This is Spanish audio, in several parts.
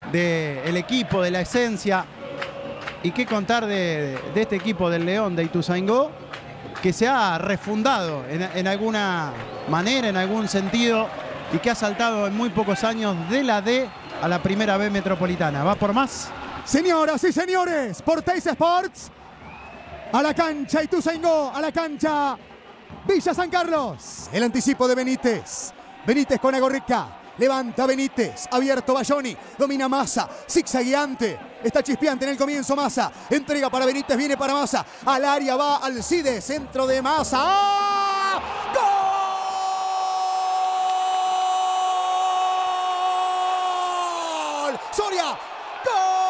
del equipo, de la esencia. Y qué contar de este equipo del León de Ituzaingó, que se ha refundado en alguna manera, en algún sentido, y que ha saltado en muy pocos años de la D a la primera B metropolitana. ¿Va por más? Señoras y señores, por Teis Sports, a la cancha Ituzaingó, a la cancha Villa San Carlos. El anticipo de Benítez. Benítez con Agorrica. Levanta Benítez, abierto Bayoni, domina Massa, zigzagueante, está chispeante en el comienzo Massa, entrega para Benítez, viene para Massa, al área va Alcides, centro de Massa, ¡ah! ¡Gol! ¡Soria! ¡Gol!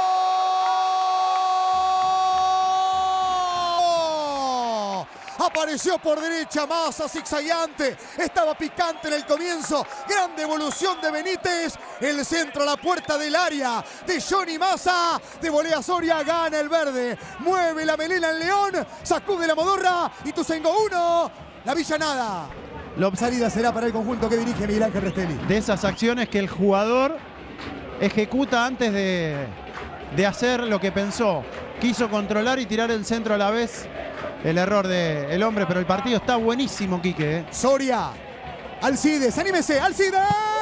Apareció por derecha Massa, zigzagueante, estaba picante en el comienzo, gran devolución de Benítez, el centro a la puerta del área de Johnny Massa, de volea Soria, gana el verde, mueve la melena el León, sacude la modorra, Ituzaingó 1, la Villa nada. La salida será para el conjunto que dirige Miguel Ángel Restelli. De esas acciones que el jugador ejecuta antes de hacer lo que pensó. Quiso controlar y tirar el centro a la vez. El error del hombre, pero el partido está buenísimo, Quique. Soria, Alcides, anímese, Alcides.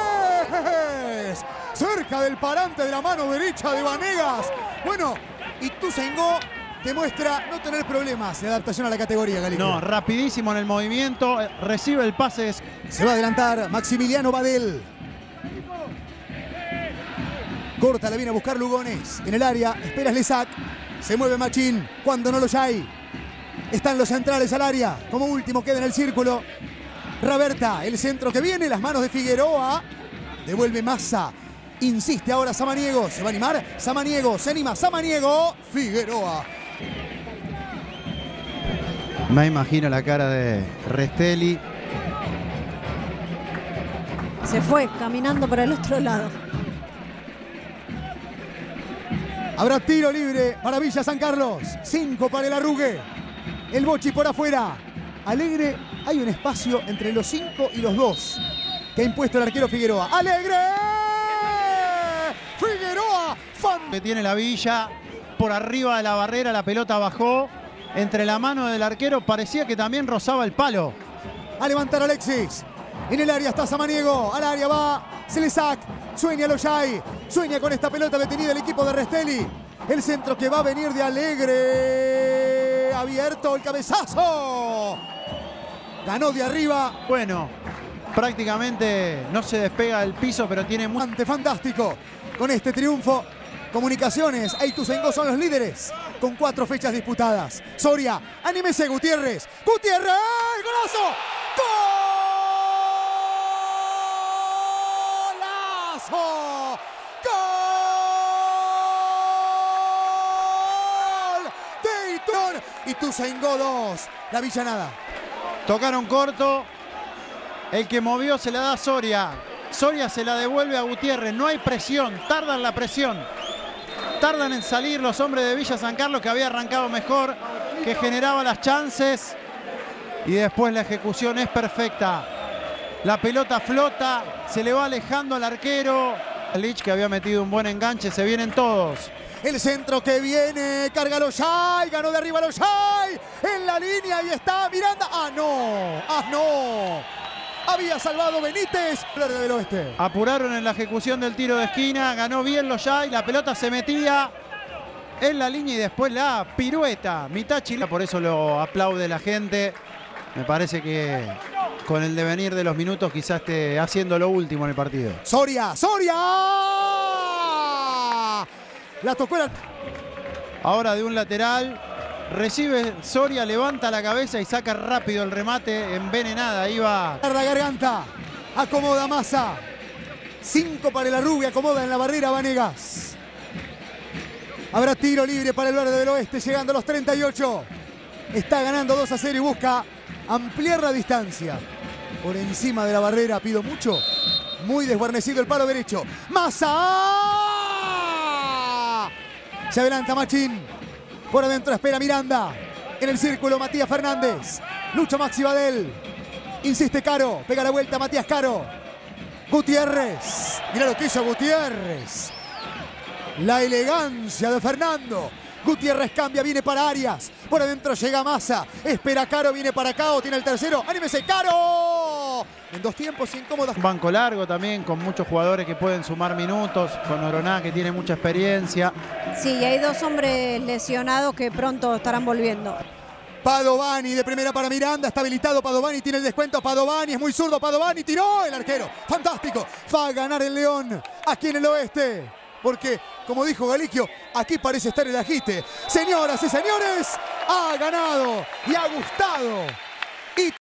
Cerca del parante de la mano derecha de Vanegas. Bueno, Ituzaingó demuestra no tener problemas de adaptación a la categoría, Galicia. No, rapidísimo en el movimiento, recibe el pase. Se va a adelantar Maximiliano Badel. Corta, la viene a buscar Lugones. En el área, espera Lesac. Se mueve Machín, cuando no lo hay. Están los centrales al área. Como último queda en el círculo Raberta, el centro que viene, las manos de Figueroa. Devuelve Massa. Insiste ahora Samaniego. Se va a animar Samaniego. Se anima Samaniego. Figueroa. Me imagino la cara de Restelli. Se fue caminando para el otro lado. Habrá tiro libre para Villa San Carlos. 5 para el Arrugue. El Bochi por afuera. Alegre, hay un espacio entre los 5 y los 2 que ha impuesto el arquero Figueroa. ¡Alegre! ¡Figueroa! Que tiene la Villa por arriba de la barrera, la pelota bajó entre la mano del arquero, parecía que también rozaba el palo. A levantar Alexis. En el área está Samaniego. Al área va Celesac. Sueña Loyay. Sueña con esta pelota detenida el equipo de Restelli. El centro que va a venir de Alegre. Abierto el cabezazo. Ganó de arriba. Bueno, prácticamente no se despega del piso, pero tiene muy... Fantástico. Con este triunfo, Comunicaciones e Ituzaingó son los líderes con 4 fechas disputadas. Soria, anímese Gutiérrez. ¡Gutiérrez! ¡Golazo! ¡Golazo! Ituzaingó 2, la Villa nada. Tocaron corto, el que movió se la da a Soria. Soria se la devuelve a Gutiérrez, no hay presión, tardan la presión. Tardan en salir los hombres de Villa San Carlos, que había arrancado mejor, que generaba las chances. Y después la ejecución es perfecta. La pelota flota, se le va alejando al arquero. Lich, que había metido un buen enganche, se vienen todos. El centro que viene, carga Loyay, ganó de arriba Loyay, en la línea y está Miranda. ¡Ah, no! ¡Ah, no! Había salvado Benítez, Verde del Oeste. Apuraron en la ejecución del tiro de esquina, ganó bien Loyay, la pelota se metía en la línea y después la pirueta, mitad chilena, por eso lo aplaude la gente. Me parece que con el devenir de los minutos quizás esté haciendo lo último en el partido. Soria, Soria. La tocó el... Ahora de un lateral, recibe Soria, levanta la cabeza y saca rápido el remate, envenenada, iba... La garganta, acomoda Massa. 5 para el Arrugue, acomoda en la barrera Vanegas. Habrá tiro libre para el Verde del Oeste, llegando a los 38. Está ganando 2-0 y busca ampliar la distancia. Por encima de la barrera, pido mucho. Muy desguarnecido el palo derecho. Massa. Se adelanta Machín. Por adentro espera Miranda. En el círculo Matías Fernández. Lucha Maxi Badel. Insiste Caro. Pega la vuelta Matías Caro. Gutiérrez. Mirá lo que hizo Gutiérrez. La elegancia de Fernando. Gutiérrez cambia, viene para Arias. Por adentro llega Massa. Espera Caro, viene para Cao. Tiene el tercero. ¡Anímese, Caro! En 2 tiempos incómodos. Un banco largo también, con muchos jugadores que pueden sumar minutos. Con Oroná, que tiene mucha experiencia. Sí, y hay 2 hombres lesionados que pronto estarán volviendo. Padovani de primera para Miranda. Está habilitado Padovani. Tiene el descuento. Padovani es muy zurdo. Padovani tiró el arquero. Fantástico. Va a ganar el León aquí en el oeste. Porque, como dijo Galiquio, aquí parece estar el agite. Señoras y señores, ha ganado y ha gustado. Y